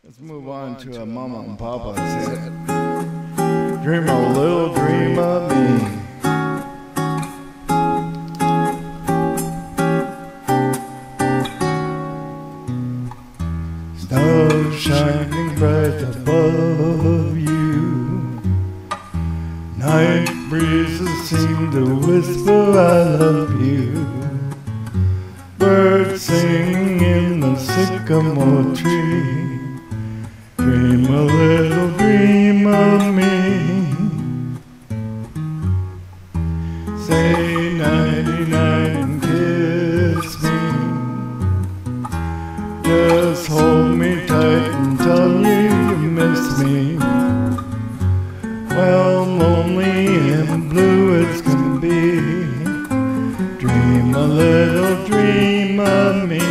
Let's move on to a Mama and Papa set. Dream a little dream of me. Stars shining bright above you. Night breezes seem to whisper I love you. Birds singing in the sycamore tree. Dream a little dream of me. Say nighty-night and kiss me. Just hold me tight and tell you miss me. Well, lonely and blue as can be. Dream a little dream of me.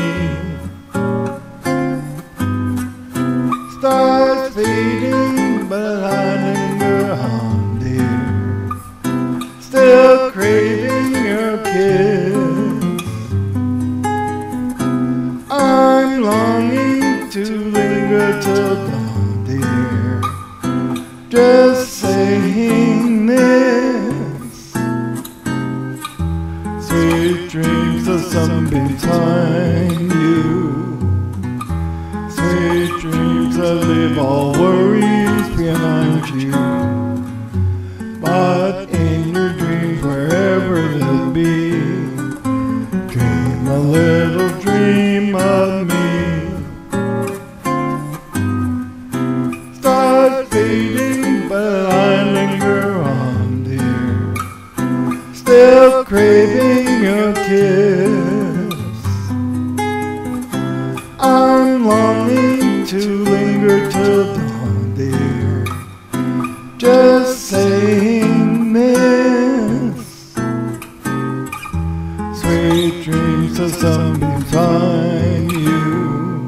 Stars fading, but I linger on, dear. Still craving your kiss. I'm longing to linger till dawn, dear. Just saying this. Sweet dreams of some behind you. Sweet dreams that leave all worries behind you. But in your dreams, wherever they'll be, dream a little dream of me. Stars fading, but I linger on, dear. Still craving your kiss. I'm longing to linger till dawn, dear. Just saying this. Sweet dreams of something behind you.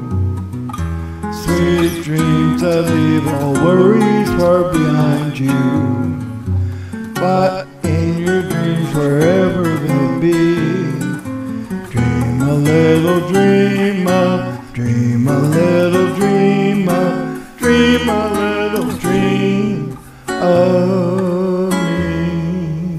Sweet dreams that leave all worries far behind you. But in your dreams, wherever they'll be, dream a little dream of, dream a little dream of, dream a little dream of me.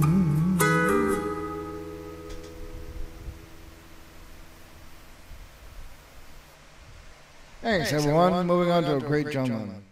Thanks everyone. Moving on to a great gentleman.